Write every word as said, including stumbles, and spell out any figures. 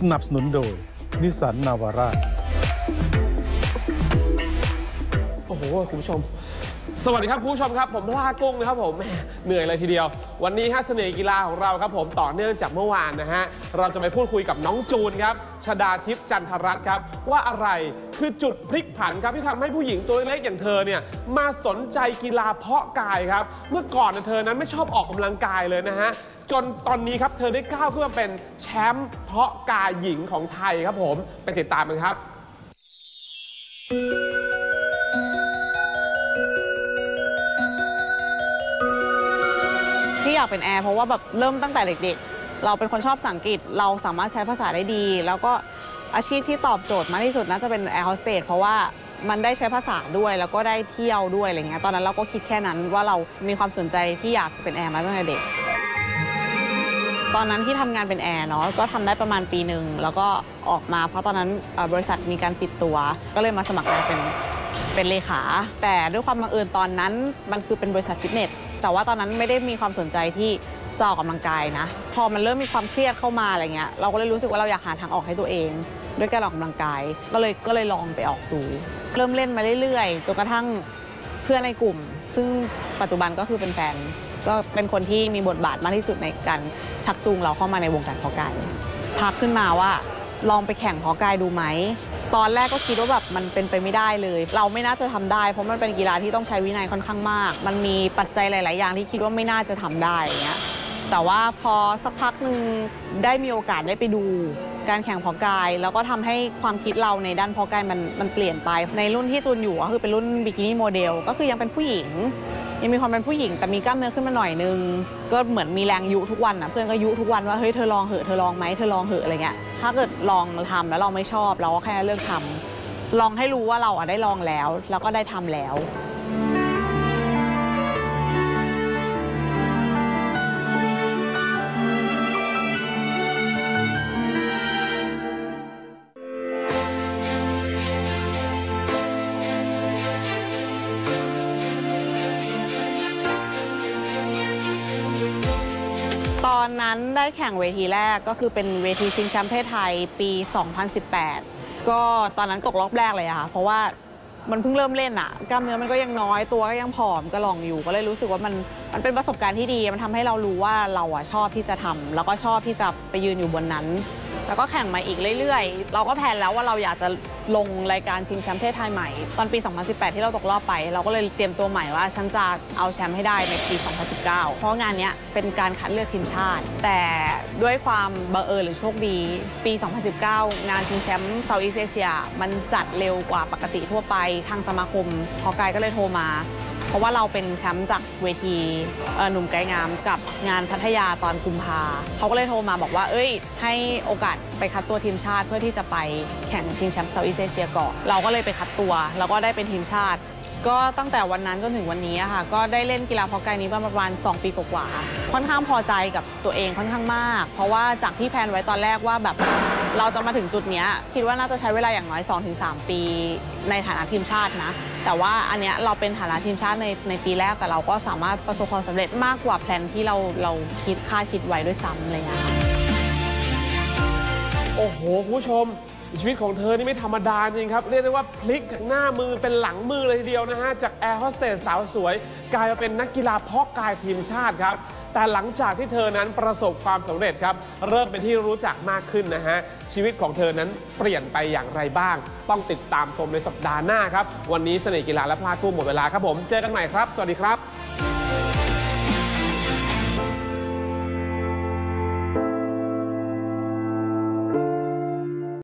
นับสนุนโดยนิสสันนาวาร่าโอ้โหคุณผู้ชมสวัสดีครับคุณผู้ชมครับผมพลากุ้งนะครับผมเหนื่อยเลยทีเดียววันนี้ฮะเสน่ห์กีฬาของเราครับผมต่อเนื่องจากเมื่อวานนะฮะเราจะไปพูดคุยกับน้องจูนครับชฎาทิพย์จันทรัตน์ครับว่าอะไรคือจุดพลิกผันครับที่ทำให้ผู้หญิงตัวเล็กอย่างเธอเนี่ยมาสนใจกีฬาเพาะกายครับเมื่อก่อนเธอนั้นไม่ชอบออกกำลังกายเลยนะฮะจนตอนนี้ครับเธอได้ก้าวขึ้นมาเป็นแชมป์เพาะกายหญิงของไทยครับผมไปติดตามกันครับที่อยากเป็นแอร์เพราะว่าแบบเริ่มตั้งแต่เด็กๆเราเป็นคนชอบภาษาอังกฤษเราสามารถใช้ภาษาได้ดีแล้วก็อาชีพที่ตอบโจทย์มากที่สุดน่าจะเป็นแอร์โฮสเตสเพราะว่ามันได้ใช้ภาษาด้วยแล้วก็ได้เที่ยวด้วยอะไรเงี้ยตอนนั้นเราก็คิดแค่นั้นว่าเรามีความสนใจที่อยากจะเป็นแอร์มาตั้งแต่เด็กตอนนั้นที่ทำงานเป็นแอร์เนาะก็ทำได้ประมาณปีหนึ่งแล้วก็ออกมาเพราะตอนนั้นบริษัทมีการปิดตัวก็เลยมาสมัครงานเป็นเป็นเลขาแต่ด้วยความบังเอิญตอนนั้นมันคือเป็นบริษัทฟิตเนสแต่ว่าตอนนั้นไม่ได้มีความสนใจที่จะออกกำลังกายนะพอมันเริ่มมีความเครียดเข้ามาอะไรเงี้ยเราก็เลยรู้สึกว่าเราอยากหาทางออกให้ตัวเองด้วยการออกกำลังกายก็เลยก็เลยลองไปออกดูเริ่มเล่นมาเรื่อยๆจนกระทั่งเพื่อนในกลุ่มซึ่งปัจจุบันก็คือเป็นแฟนก็เป็นคนที่มีบทบาทมากที่สุดในการชักจูงเราเข้ามาในวงการเพาะกายทักขึ้นมาว่าลองไปแข่งเพาะกายดูไหมตอนแรกก็คิดว่าแบบมันเป็นไปไม่ได้เลยเราไม่น่าจะทำได้เพราะมันเป็นกีฬาที่ต้องใช้วินัยค่อนข้างมากมันมีปัจจัยหลายๆอย่างที่คิดว่าไม่น่าจะทำได้อย่างเงี้ยแต่ว่าพอสักพักหนึ่งได้มีโอกาสได้ไปดูการแข่งเพาะกายแล้วก็ทำให้ความคิดเราในด้านเพาะกายมันมันเปลี่ยนไปในรุ่นที่จูนอยู่ก็คือเป็นรุ่นบิกินี่โมเดลก็คือยังเป็นผู้หญิงยังมีความเป็นผู้หญิงแต่มีกล้ามเนื้อขึ้นมาหน่อยนึงก็เหมือนมีแรงยุทุกวันนะเพื่อนก็ยุทุกวันว่าเฮ้ยเธอลองเหอะเธอลองไหมเธอลองเหอะอะไรเงี้ยถ้าเกิดลองทำแล้วเราไม่ชอบเราก็แค่เลิกทำลองให้รู้ว่าเราอ่ะได้ลองแล้วแล้วก็ได้ทำแล้วตอนนั้นได้แข่งเวทีแรกก็คือเป็นเวทีชิงแชมป์ประเทศไทยปี สองพันสิบแปด ก็ตอนนั้นตกรอบแรกเลยอะค่ะเพราะว่ามันเพิ่งเริ่มเล่นอะกล้ามเนื้อมันก็ยังน้อยตัวก็ยังผอมก็ลองอยู่ก็เลยรู้สึกว่ามันมันเป็นประสบการณ์ที่ดีมันทำให้เรารู้ว่าเราอะชอบที่จะทำแล้วก็ชอบที่จะไปยืนอยู่บนนั้นแล้วก็แข่งมาอีกเรื่อยๆเราก็แพลนแล้วว่าเราอยากจะลงรายการชิงแชมป์ประเทศไทยใหม่ตอนปี สองพันสิบแปด ที่เราตกรอบไปเราก็เลยเตรียมตัวใหม่ว่าฉันจะเอาแชมป์ให้ได้ในปี สองพันสิบเก้า เพราะงานนี้เป็นการคัดเลือกทีมชาติแต่ด้วยความบังเอิญหรือโชคดีปี สองพันสิบเก้า งานชิงแชมป์เซาท์อีสต์เอเชียมันจัดเร็วกว่าปกติทั่วไปทางสมาคมเพาะกายก็เลยโทรมาเพราะว่าเราเป็นแชมป์จากเวทีหนุ่มไกด์งามกับงานพัทยาตอนกุมภาเขาก็เลยโทรมาบอกว่าเอ้ยให้โอกาสไปคัดตัวทีมชาติเพื่อที่จะไปแข่งชิงแชมป์เซาท์อีสต์เอเชียก่อนเราก็เลยไปคัดตัวแล้วก็ได้เป็นทีมชาติก็ตั้งแต่วันนั้นจนถึงวันนี้ค่ะก็ได้เล่นกีฬาเพาะกายนี้ประมาณสองปีกว่าๆค่อนข้างพอใจกับตัวเองค่อนข้างมากเพราะว่าจากที่แพลนไว้ตอนแรกว่าแบบเราจะมาถึงจุดนี้คิดว่าน่าจะใช้เวลาอย่างน้อย สองถึงสาม ปีในฐานะทีมชาตินะแต่ว่าอันเนี้ยเราเป็นฐานะทีมชาติในในปีแรกแต่เราก็สามารถประสบความสำเร็จมากกว่าแพลนที่เราเราคิดคาดคิดไว้ด้วยซ้ำเลยนะคะโอ้โหคุณผู้ชมชีวิตของเธอนี่ไม่ธรรมดาจริงครับเรียกได้ว่าพลิกจากหน้ามือเป็นหลังมือเลยทีเดียวนะฮะจากแอร์โฮสเตสสาวสวยกลายมาเป็นนักกีฬาเพาะกายทีมชาติครับแต่หลังจากที่เธอนั้นประสบความสำเร็จครับเริ่มเป็นที่รู้จักมากขึ้นนะฮะชีวิตของเธอนั้นเปลี่ยนไปอย่างไรบ้างต้องติดตามชมในสัปดาห์หน้าครับวันนี้เสน่ห์กีฬาและพลากุ้งหมดเวลาครับผมเจอกันใหม่ครับสวัสดีครับ